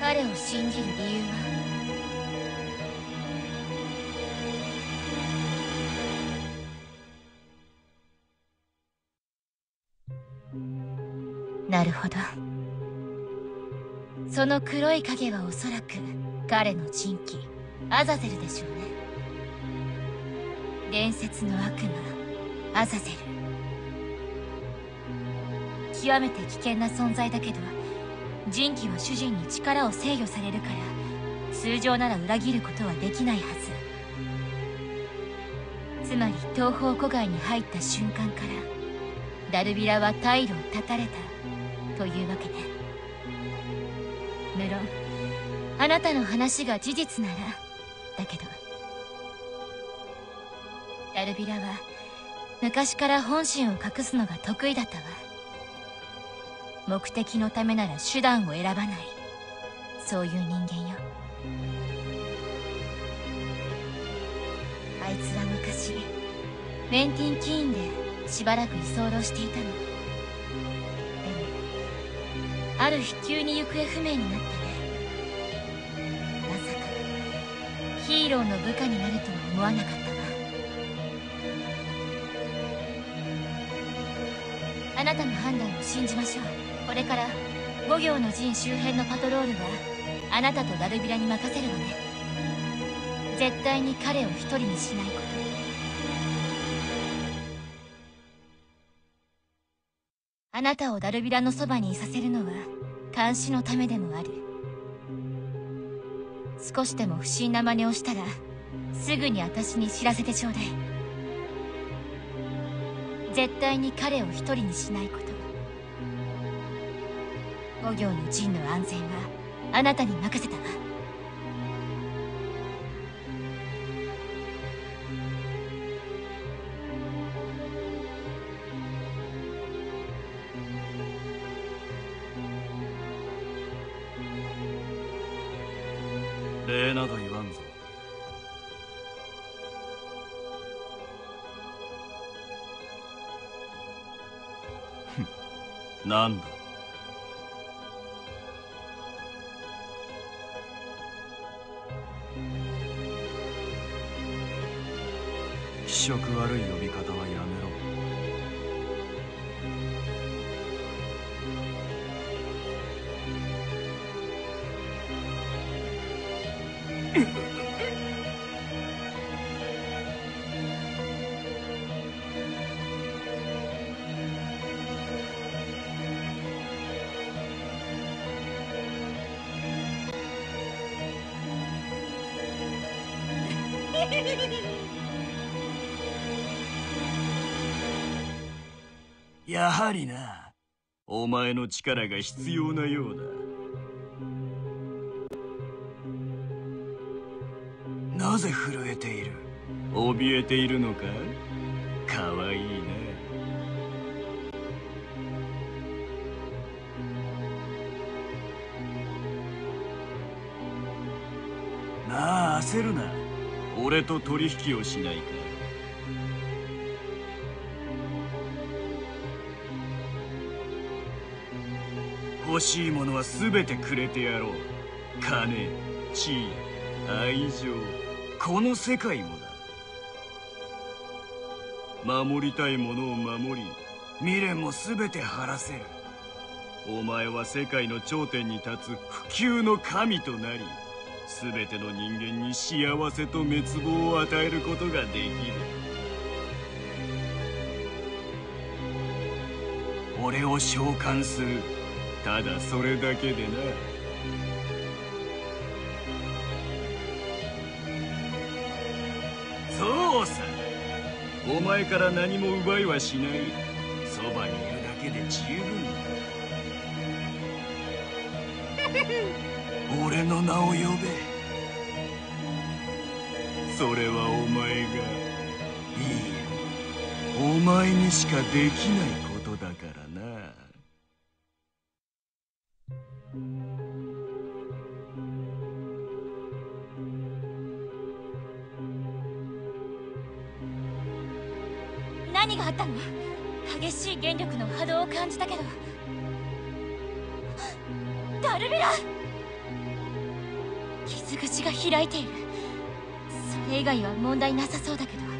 彼を信じる理由は？なるほど。その黒い影はおそらく彼の人気アザゼルでしょうね。伝説の悪魔アザゼル。極めて危険な存在だけど、人気は主人に力を制御されるから通常なら裏切ることはできないはず。つまり東方湖外に入った瞬間からダルビラは退路を断たれたというわけね。無論あなたの話が事実ならだけど、ダルビラは昔から本心を隠すのが得意だったわ。目的のためなら手段を選ばない、そういう人間よ。あいつは昔メンティンキーンでしばらく居候していたの。でもある日急に行方不明になってね。まさかヒーローの部下になるとは思わなかったわ。あなたの判断を信じましょう。これから五行の陣周辺のパトロールはあなたとダルビラに任せるわね。絶対に彼を一人にしないこと。あなたをダルビラのそばにいさせるのは監視のためでもある。少しでも不審な真似をしたらすぐに私に知らせてちょうだい。絶対に彼を一人にしないこと。五行の陣の安全はあなたに任せたわ。 礼など言わんぞ。なんだ。気色悪い呼び方はやめろ。やはりな、お前の力が必要なようだ。なぜ震えている？怯えているのか？かわいいな。なあ、焦るな。俺と取引をしないか？欲しいものは全てくれてやろう。金、地位、愛情、この世界もだ。守りたいものを守り、未練も全て晴らせる。お前は世界の頂点に立つ不朽の神となり、全ての人間に幸せと滅亡を与えることができる。俺を召喚する。ただそれだけでな。そうさ。お前から何も奪いはしない。そばにいるだけで十分だ。俺の名を呼べ。それはお前が、いいえ、お前にしかできないことだからな。 何があったの？激しい原力の波動を感じたけど。ダルビラ！ 傷口が開いている。それ以外は問題なさそうだけど。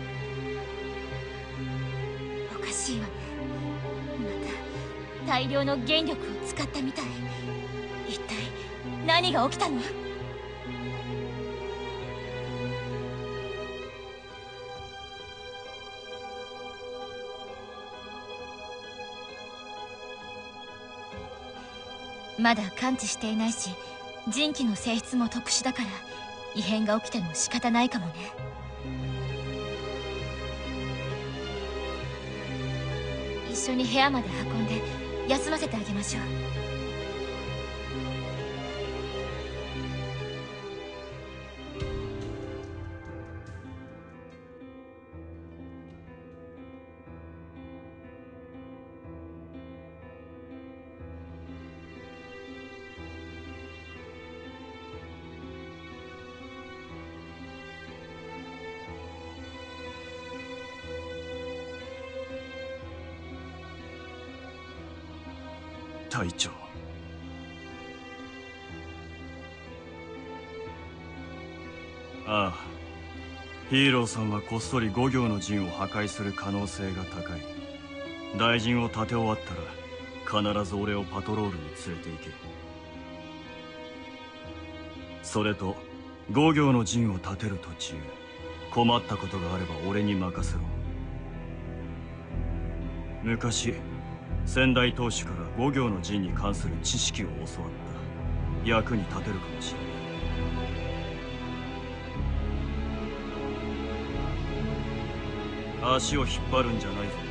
おかしいわね。また大量の原力を使ったみたい。一体何が起きたの？まだ感知していないし、人気の性質も特殊だから異変が起きても仕方ないかもね。一緒に部屋まで運んで休ませてあげましょう。 隊長。ああ、ヒーローさんはこっそり5行の陣を破壊する可能性が高い。大陣を立て終わったら必ず俺をパトロールに連れて行け。それと5行の陣を立てる途中、困ったことがあれば俺に任せろ。昔先代当主から5行の陣に関する知識を教わった。役に立てるかもしれない。足を引っ張るんじゃないぞ。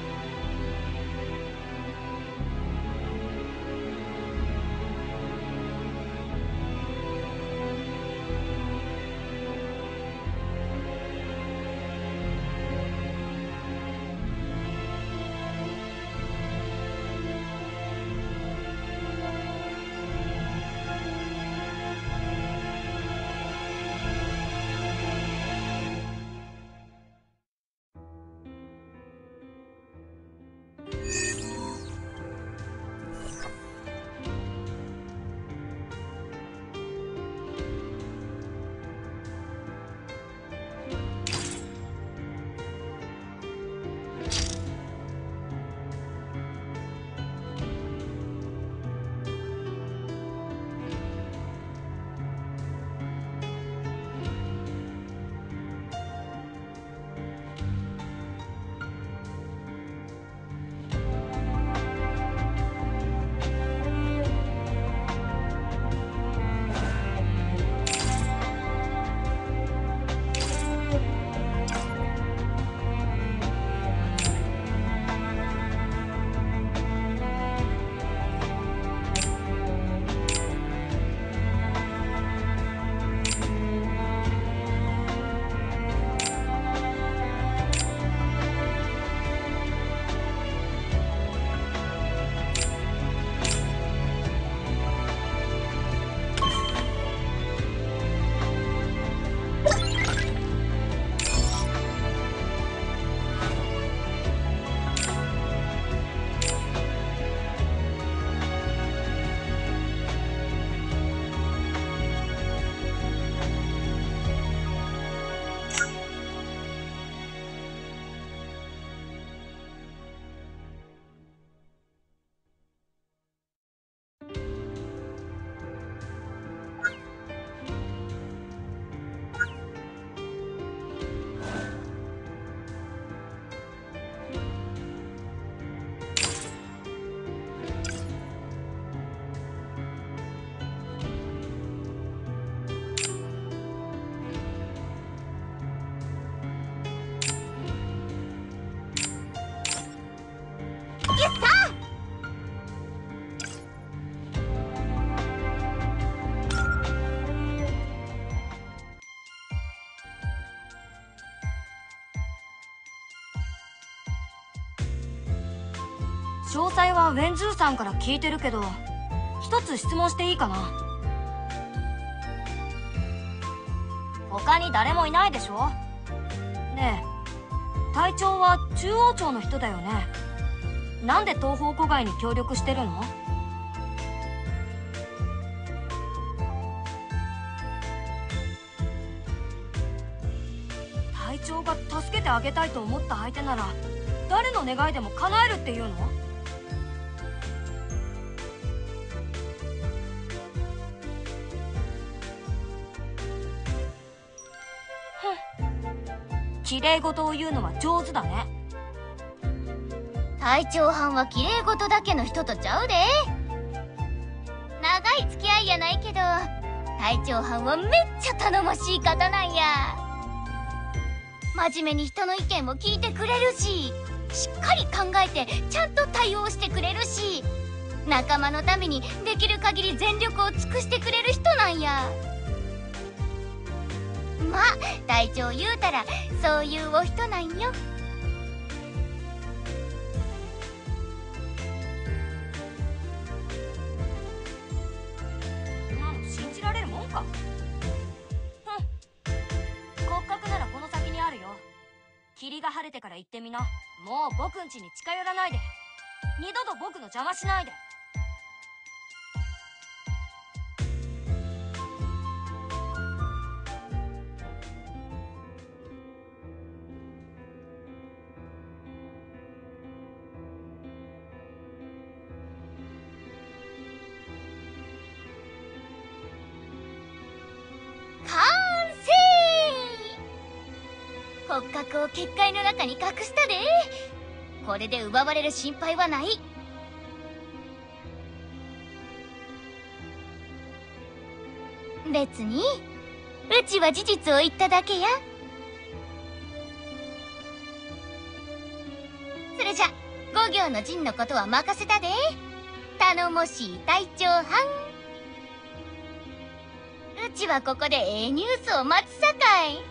詳細はウェンズーさんから聞いてるけど、一つ質問していいかな？他に誰もいないでしょ？ねえ、隊長は中央庁の人だよね。なんで東方湖外に協力してるの？ てあげたいと思った相手なら誰の願いでも叶えるっていうの？綺麗事を言うのは上手だね。 隊長はんは綺麗事だけの人とちゃうで。長い付き合いやないけど隊長はんはめっちゃ頼もしい方なんや。真面目に人の意見を聞いてくれるし、しっかり考えてちゃんと対応してくれるし、仲間のためにできる限り全力を尽くしてくれる人なんや。まあ隊長言うたらそういうお人なんよ。 信じられるもんか。骨格ならこの先にあるよ。霧が晴れてから行ってみな。もう僕ん家に近寄らないで。二度と僕の邪魔しないで。 骨格を結界の中に隠したで。これで奪われる心配はない。別にうちは事実を言っただけや。それじゃ五行の陣のことは任せたで。頼もしい隊長はん。うちはここでニュースを待つさかい。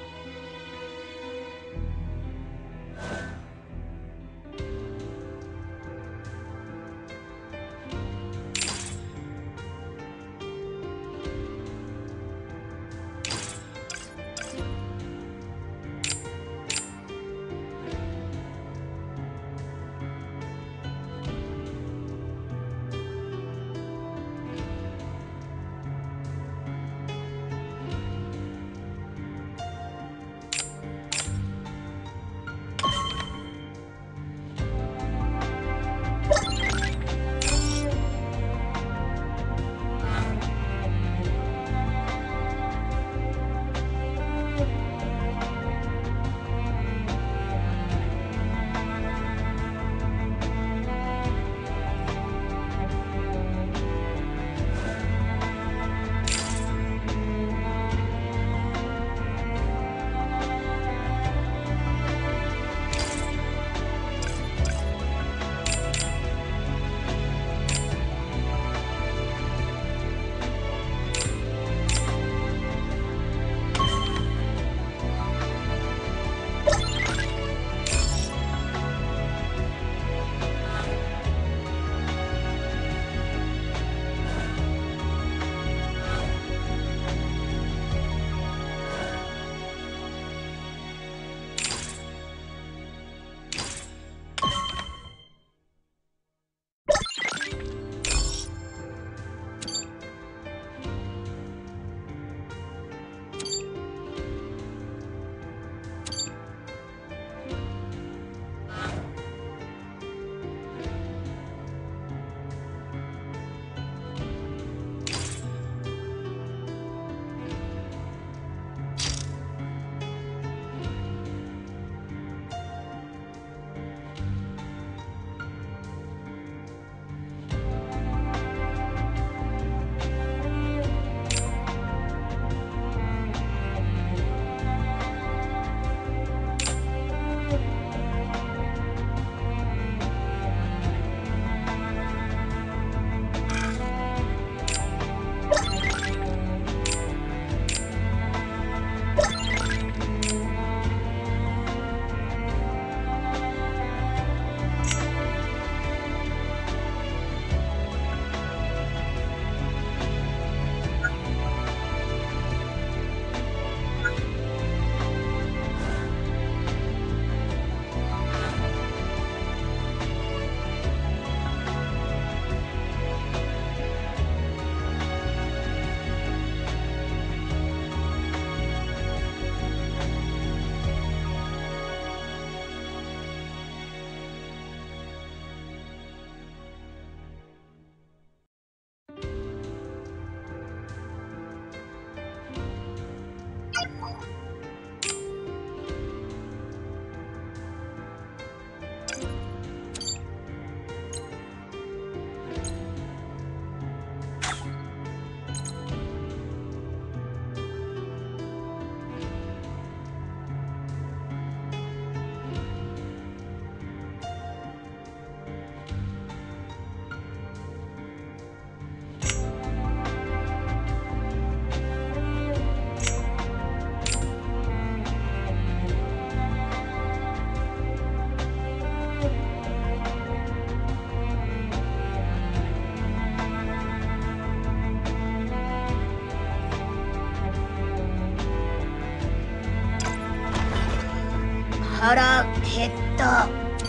腹減った。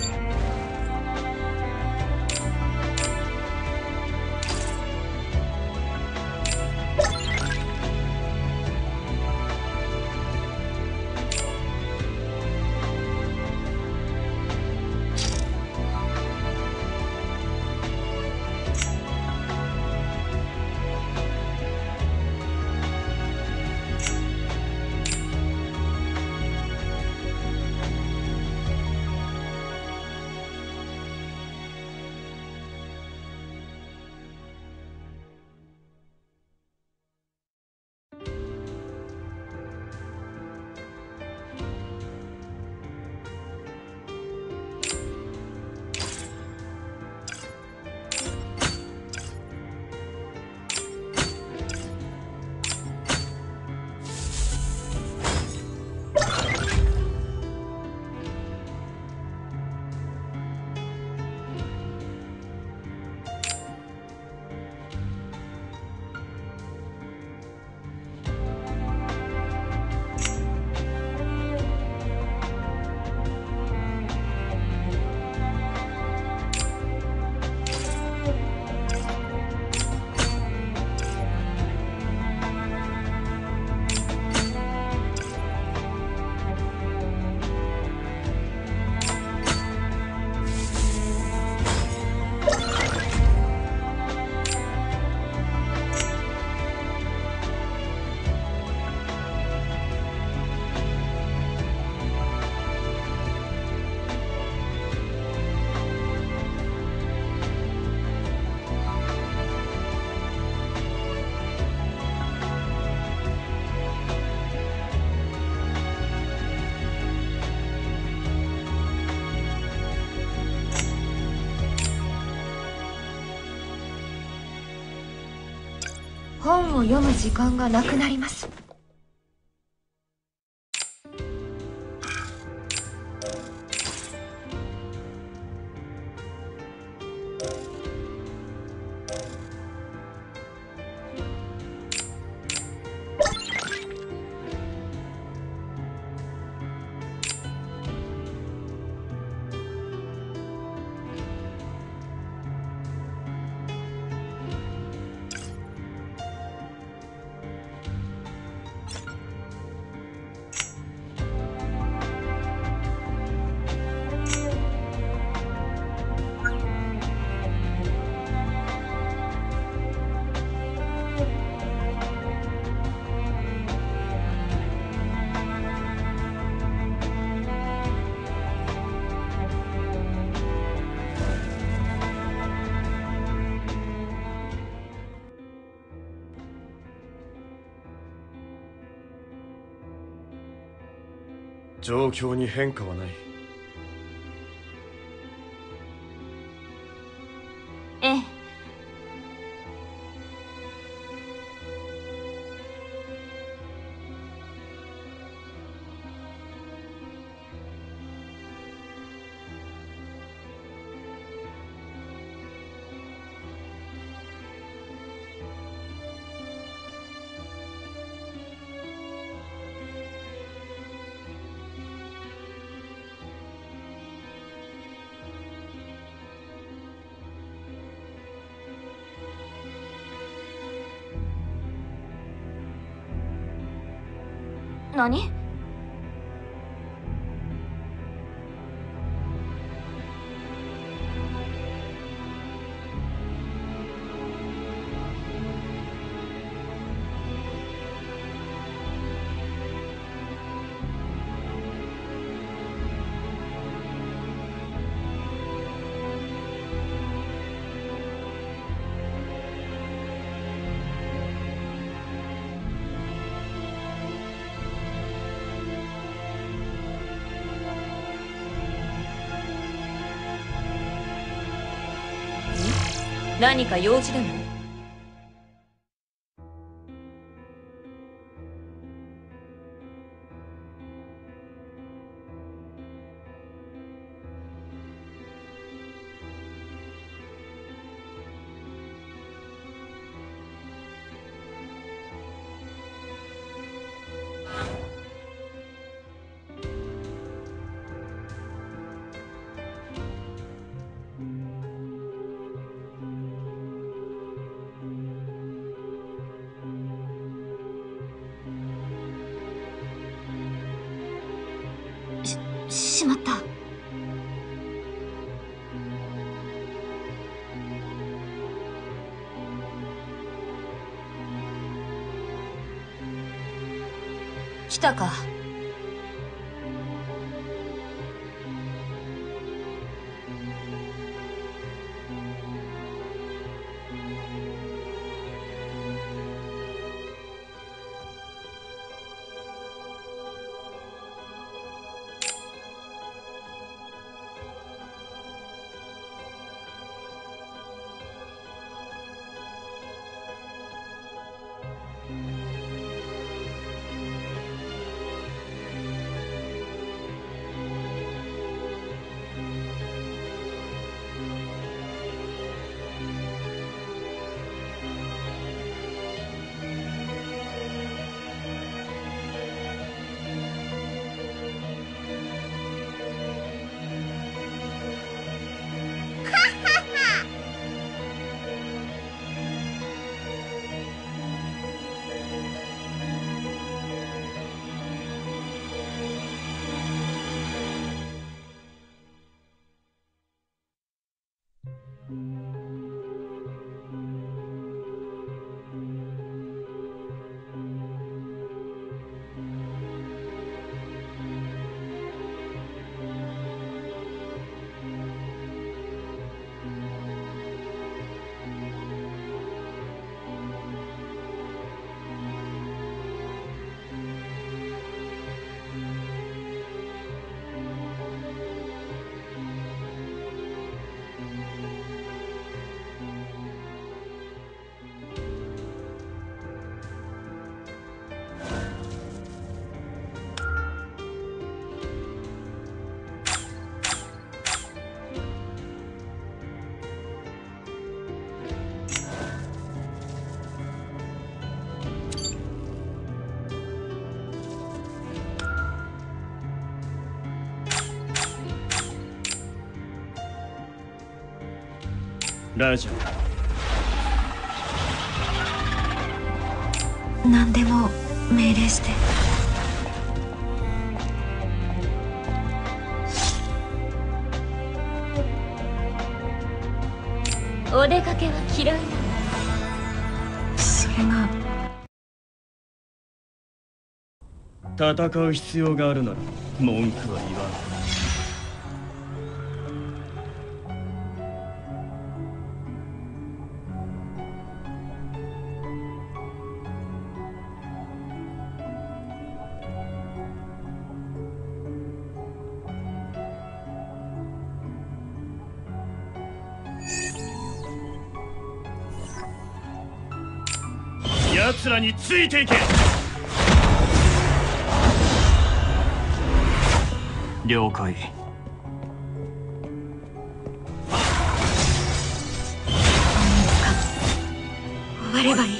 本を読む時間がなくなります。 状況に変化はない。 ええ。何？何か用事でも？ しまった。来たか。 ラジオ。何でも命令して。 お出かけは嫌いなの？ それが。 戦う必要があるなら文句は言わん。奴らについていけ。了解。 終わればいい。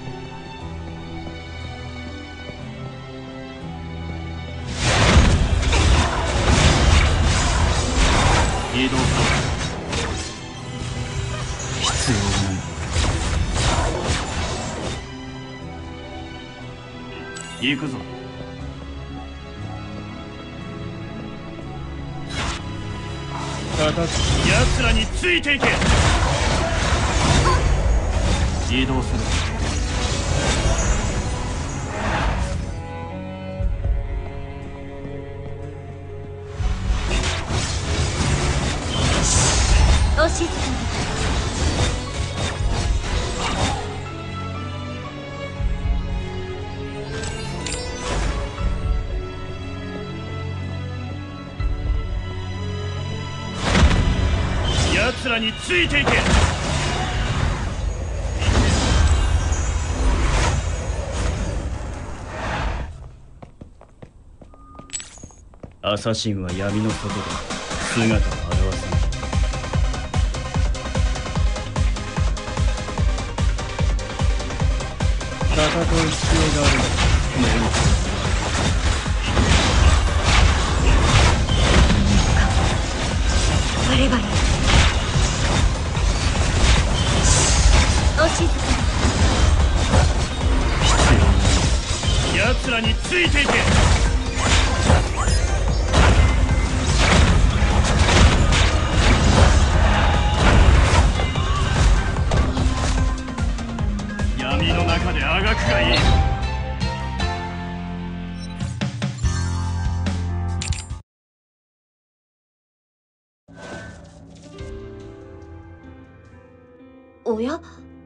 移動か。必要ない。行くぞ。奴らについていけ。移動する。 お静かに。 奴らについていけ。アサシンは闇の外で姿を現す。戦う必要があるのだ。 終わればいい。 お静かに。奴らについていけ。 おや？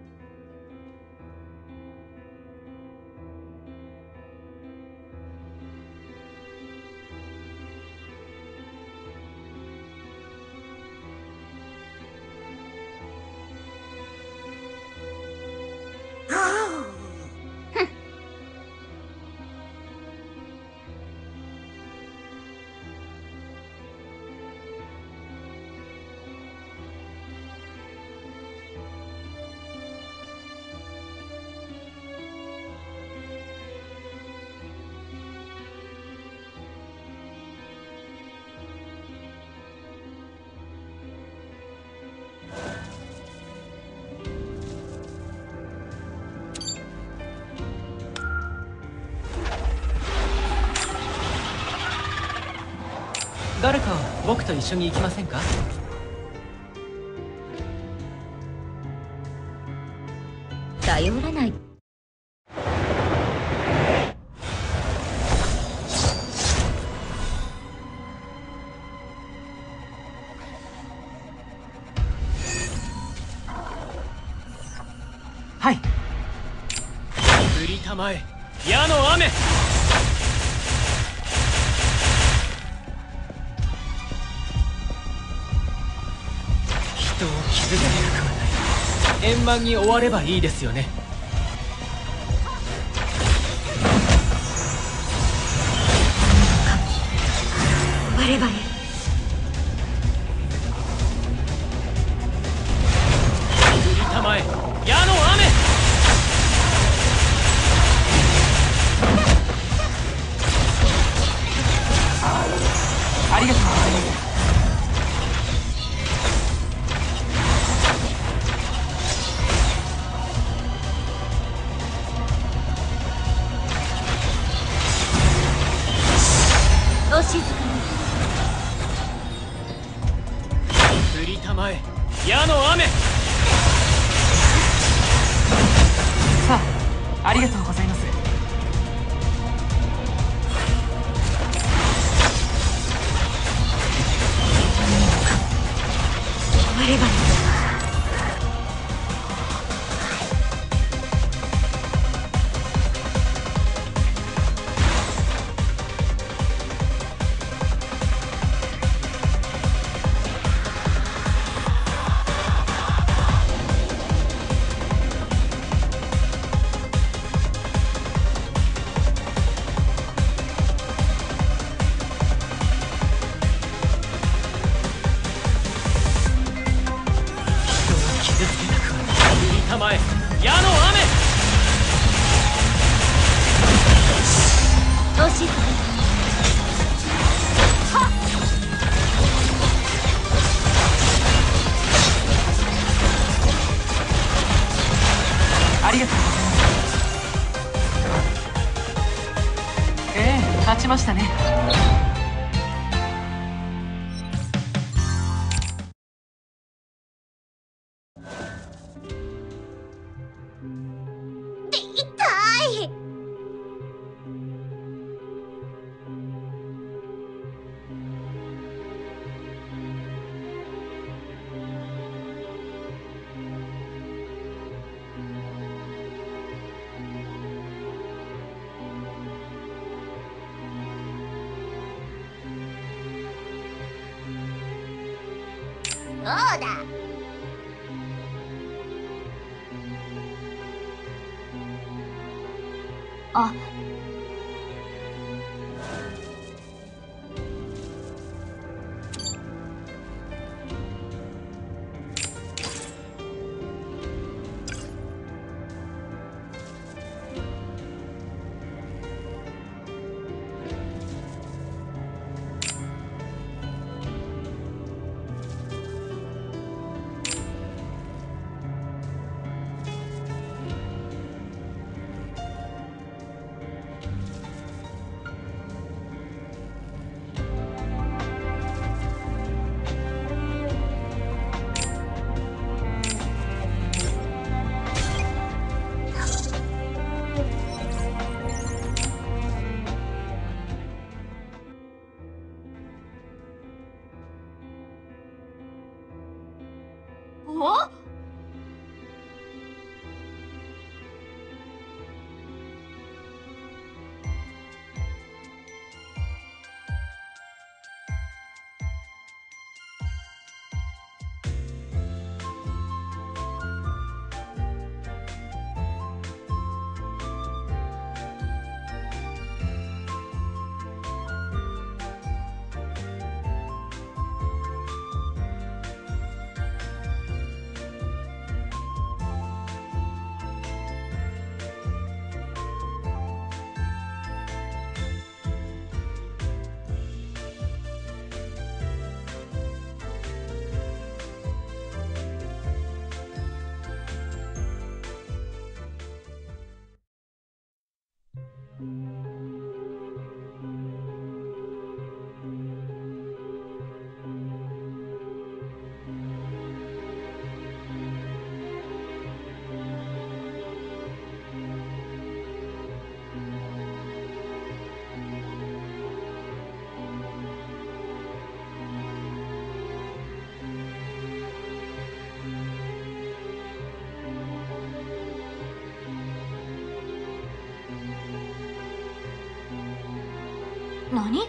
誰か僕と一緒に行きませんか？ 頼らない。 はい。降りたまえ矢の雨。人を傷つけたくはない。円満に終わればいいですよね。 バレバレ。 降りたまえ矢の雨。ありがとうございます。 お静かに。 降りたまえ矢の雨。さあ、ありがとうございます。 バレバレ。 勝ちましたね。 そうだ。 あ、 何？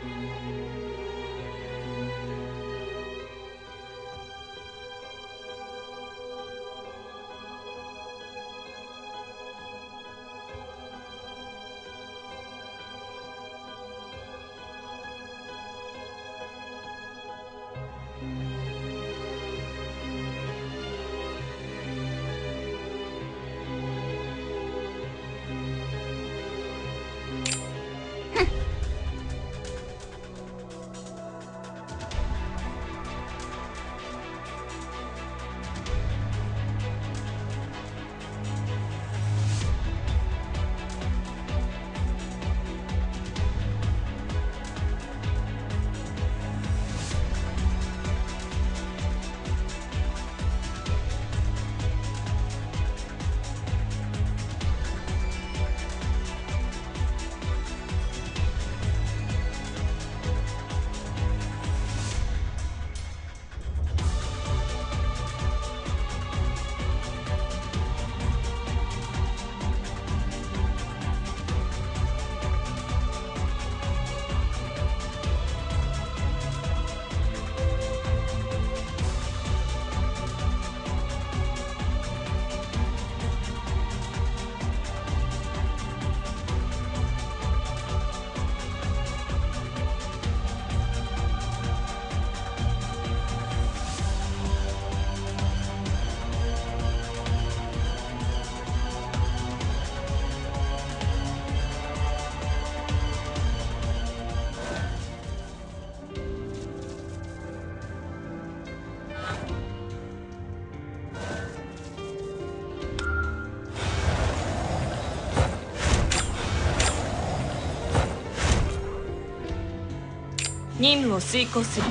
任務を遂行する。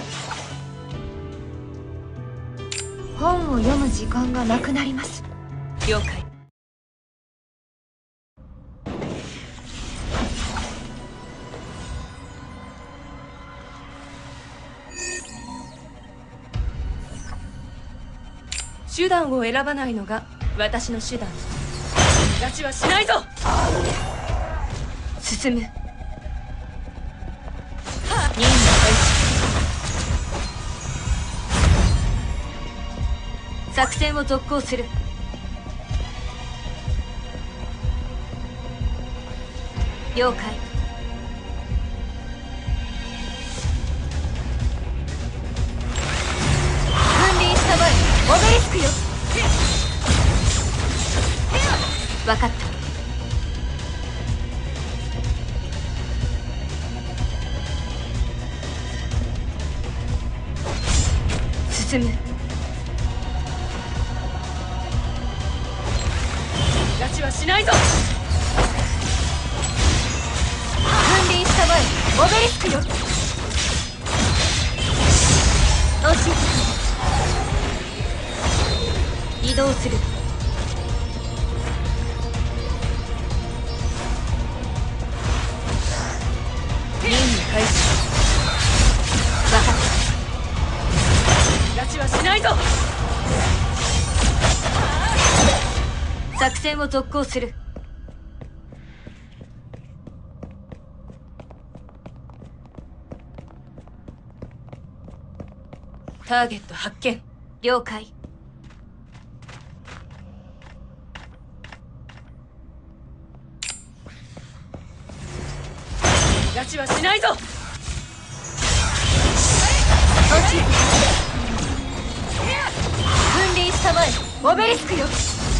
本を読む時間がなくなります。 了解。手段を選ばないのが私の手段。逃がしはしないぞ。進む。任務開始。作戦を続行する。了解。分離したまえ。オベリスクよ。分かった。進む。逃がしはしないぞ。分離したまえ。オベリスクよ。教えてくれ。移動する。任務開始。分かった。逃がしはしないぞ。作戦を続行する。ターゲット発見。了解。逃がしはしないぞ。落ちる。分離したまえ。オベリスクよ。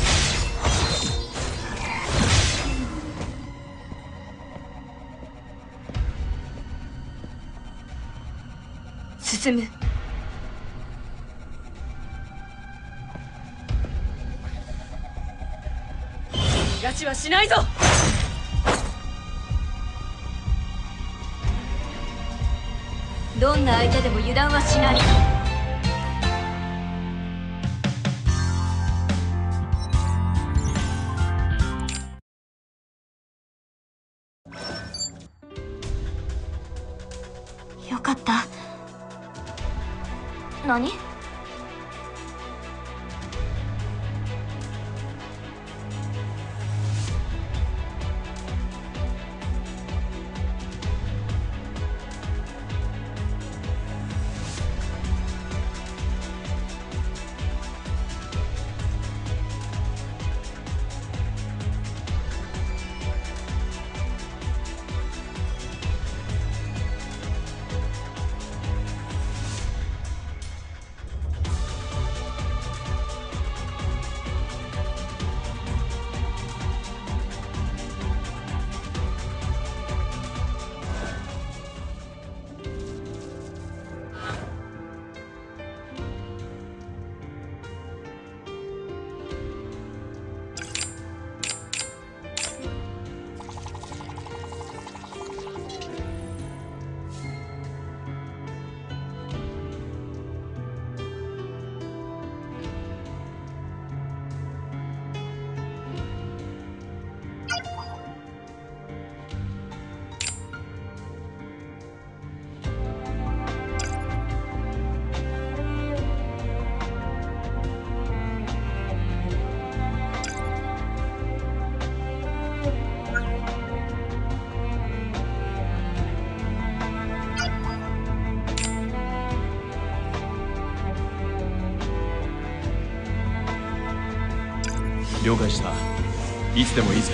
進む。逃がしはしないぞ。どんな相手でも油断はしない。よかった。何？ 了解した。いつでもいいぜ。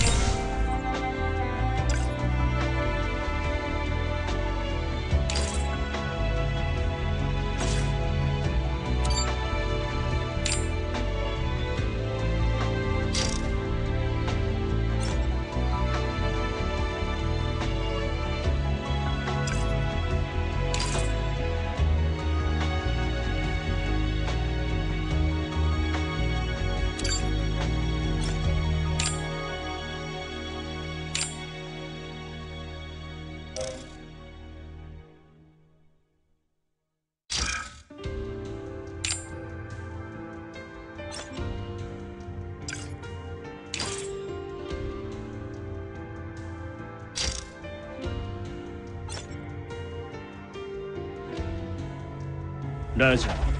ラジャー。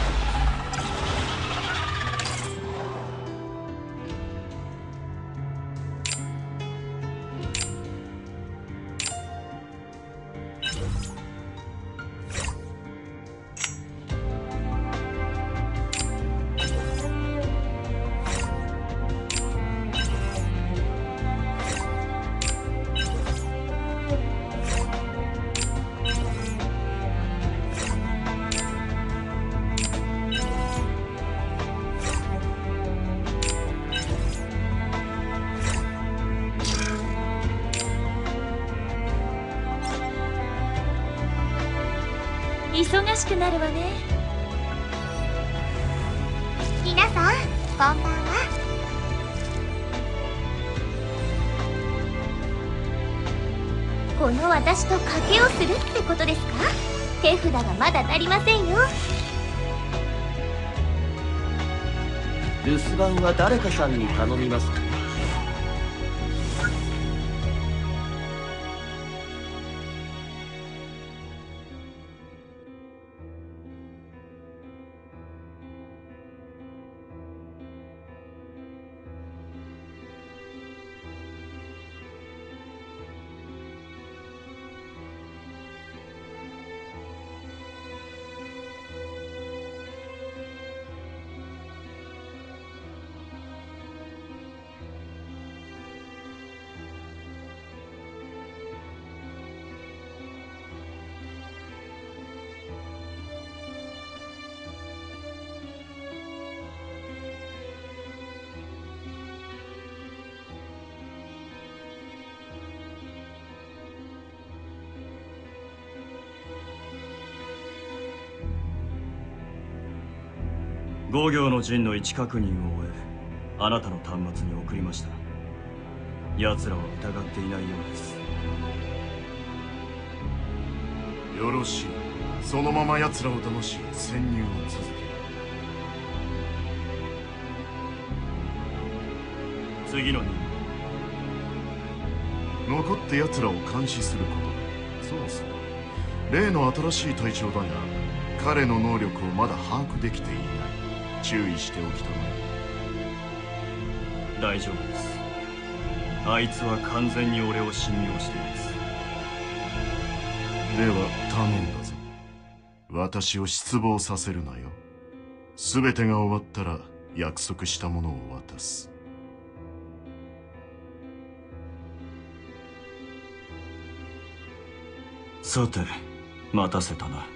忙しくなるわね。 皆さんこんばんは。 この私と賭けをするってことですか？手札がまだ足りませんよ。 留守番は誰かさんに頼みますか？ 5行の陣の位置確認を終え、あなたの端末に送りました。奴らは疑っていないようです。 よろしい。そのまま奴らを騙し潜入を続け。 次の任務。残って奴らを監視することだ。そうそう。例の新しい隊長だが、彼の能力をまだ把握できていない。注意しておきたまえ。 大丈夫です。あいつは完全に俺を信用しています。 では頼んだぞ。私を失望させるなよ。全てが終わったら約束したものを渡す。 さて、待たせたな。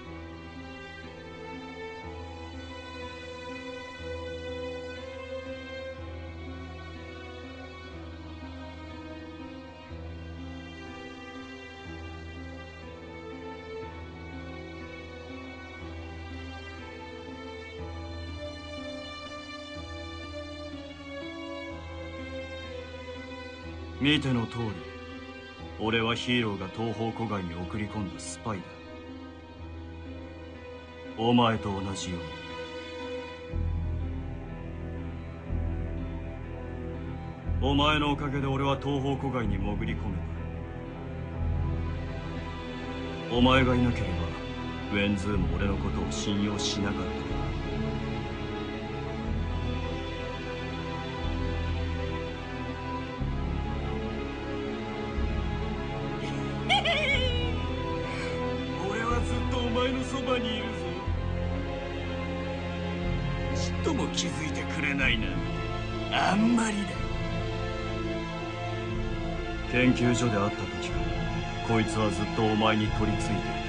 見ての通り、俺はヒーローが東方古外に送り込んだスパイだ。お前と同じように。お前のおかげで俺は東方古外に潜り込めた。お前がいなければウェンズーも俺のことを信用しなかった。そばにいるぞ。ちっとも気づいてくれないなんて。 あんまりだ。研究所で会った時からこいつはずっとお前に取り付いている。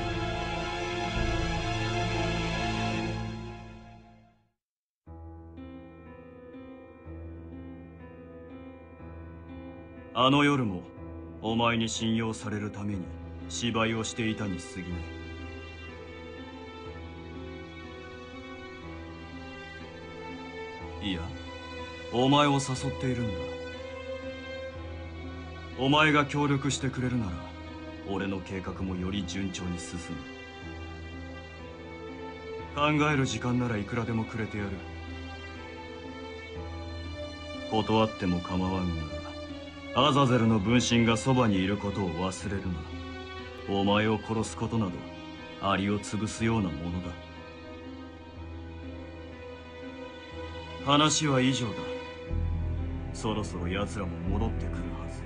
あの夜もお前に信用されるために芝居をしていたに過ぎない。いや、お前を誘っているんだ。お前が協力してくれるなら俺の計画もより順調に進む。考える時間ならいくらでもくれてやる。断っても構わんが、アザゼルの分身がそばにいることを忘れるな。お前を殺すことなどアリを潰すようなものだ。話は以上だ。そろそろ奴らも戻ってくるはず。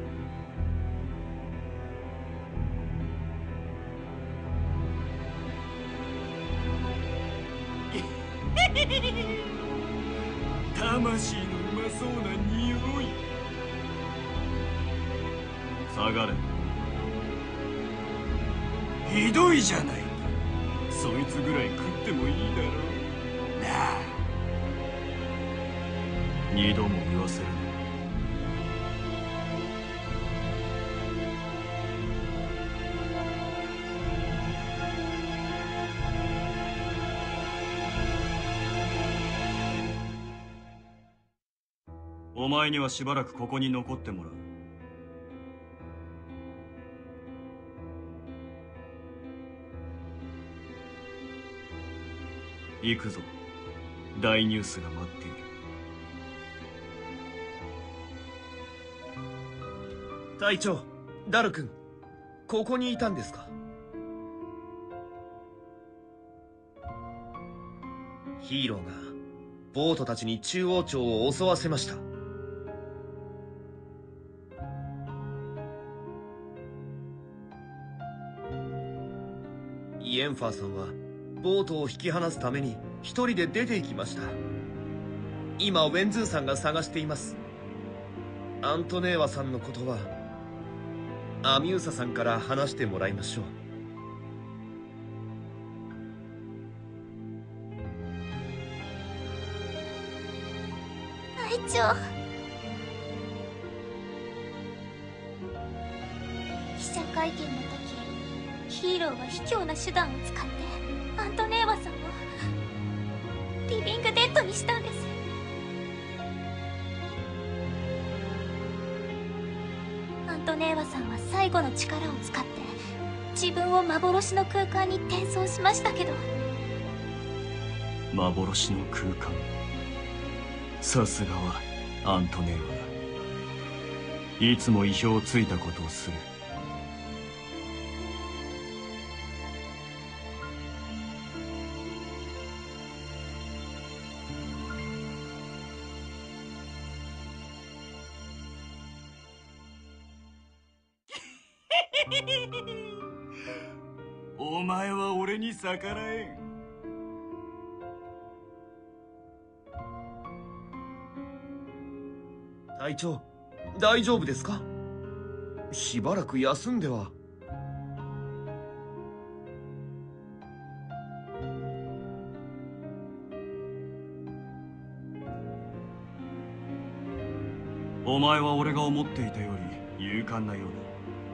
魂のうまそうな匂い。下がれ。ひどいじゃないか。そいつぐらい食ってもいいだろうなあ。二度も言わせるな。お前にはしばらくここに残ってもらう。行くぞ。大ニュースが待っている。 隊長、ダル君、ここにいたんですか？ヒーローがボートたちに中央町を襲わせました。イエンファーさんはボートを引き離すために一人で出て行きました。今ウェンズーさんが探しています。アントネーワさんのことはアミューサさんから話してもらいましょう。 隊長、記者会見の時、ヒーローは卑怯な手段を使ってアントネーワさんをリビングデッドにしたんです。アントネーワさんは最後の力を使って自分を幻の空間に転送しましたけど。 幻の空間。さすがはアントネーワだ。いつも意表をついたことをする。お前は俺に逆らえん。 隊長、大丈夫ですか？しばらく休んでは。 お前は俺が思っていたより勇敢なようだ。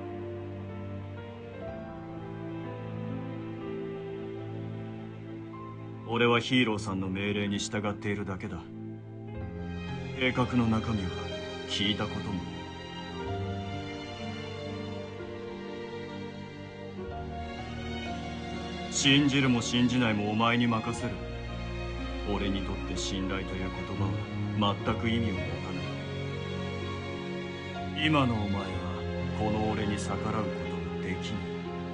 俺はヒーローさんの命令に従っているだけだ。計画の中身は聞いたことも。信じるも信じないもお前に任せる。俺にとって信頼という言葉は全く意味を持たない。今のお前はこの俺に逆らうことができない。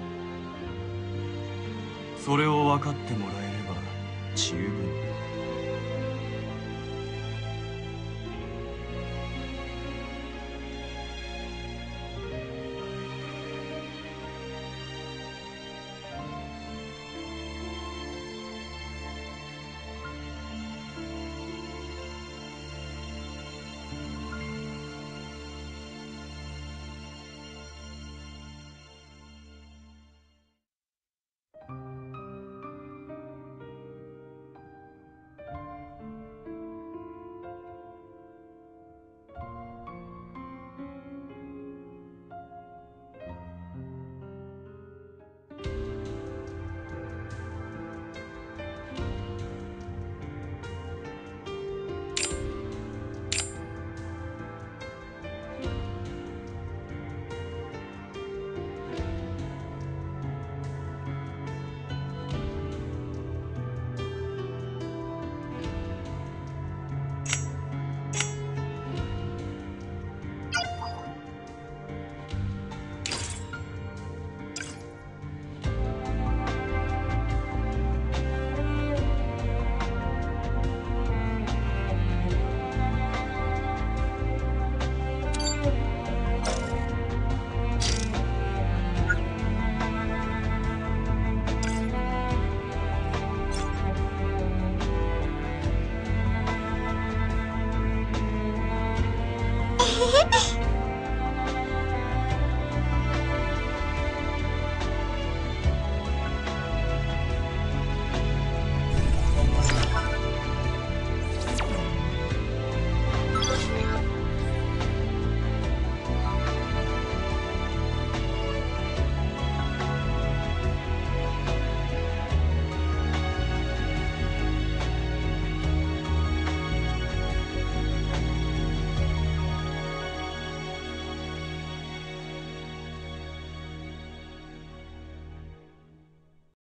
それを分かってもらえれば十分だ。 え